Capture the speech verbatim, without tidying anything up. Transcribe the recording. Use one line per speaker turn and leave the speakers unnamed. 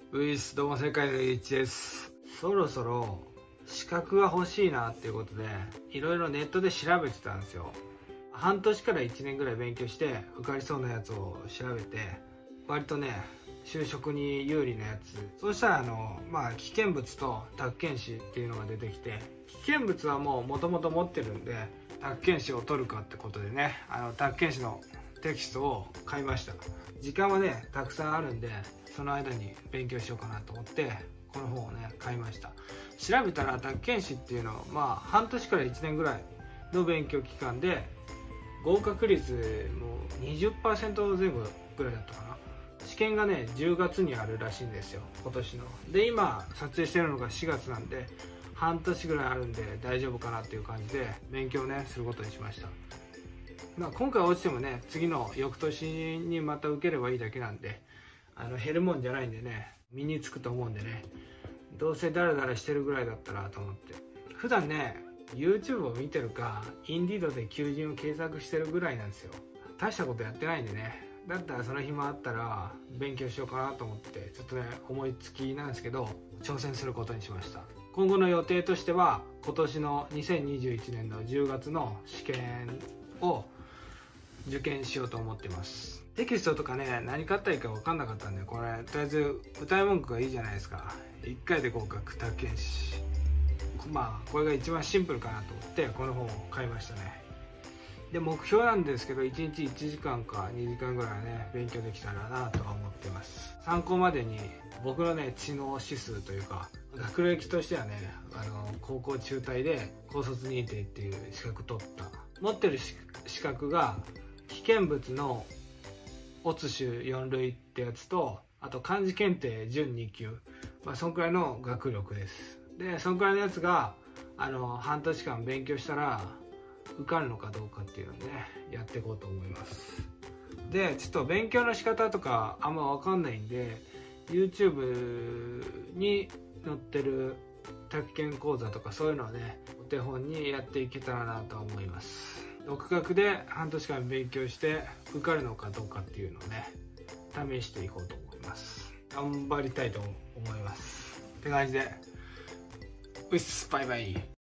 ウイス、どうも、世界のゆういちです。そろそろ資格が欲しいなっていうことで、いろいろネットで調べてたんですよ。半年からいちねんぐらい勉強して受かりそうなやつを調べて、割とね、就職に有利なやつ。そうしたらあの、まあ、危険物と宅建士っていうのが出てきて、危険物はもう元々持ってるんで、宅建士を取るかってことでね、あの宅建士のテキストを買いました。時間はねたくさんあるんで、その間に勉強しようかなと思ってこの本をね買いました。調べたら宅建士っていうのはまあ半年からいちねんぐらいの勉強期間で合格率も にじゅっパーセント 前後ぐらいだったかな。試験がねじゅうがつにあるらしいんですよ、今年の。で今撮影してるのがしがつなんで、半年ぐらいあるんで大丈夫かなっていう感じで勉強ねすることにしました。まあ、今回落ちてもね次の翌年にまた受ければいいだけなんで、あの減るもんじゃないんでね、身につくと思うんでね、どうせダラダラしてるぐらいだったらと思って。普段ね YouTube を見てるか Indeed で求人を検索してるぐらいなんですよ。大したことやってないんでね、だったらその暇あったら勉強しようかなと思って、ちょっとね思いつきなんですけど挑戦することにしました。今後の予定としては今年のにせんにじゅういちねんのじゅうがつの試験を受験しようと思ってます。テキストとかね何買ったらいいか分かんなかったんで、これとりあえず歌い文句がいいじゃないですか。いっかいで合格宅建士、まあこれが一番シンプルかなと思ってこの本を買いましたね。で目標なんですけどいちにちいちじかんかにじかんぐらいね勉強できたらなとは思ってます。参考までに僕のね知能指数というか学歴としてはね、あの高校中退で高卒認定っていう資格取った。持ってる資格が危険物のオツ種よん類ってやつと、あと漢字検定準に級、まあそんくらいの学力です。でそんくらいのやつがあの半年間勉強したら受かるのかどうかっていうのをねやっていこうと思います。でちょっと勉強の仕方とかあんま分かんないんで YouTube に載ってる宅建講座とかそういうのをねお手本にやっていけたらなと思います。独学で半年間勉強して受かるのかどうかっていうのをね試していこうと思います。頑張りたいと思いますって感じで、うっす、バイバイ。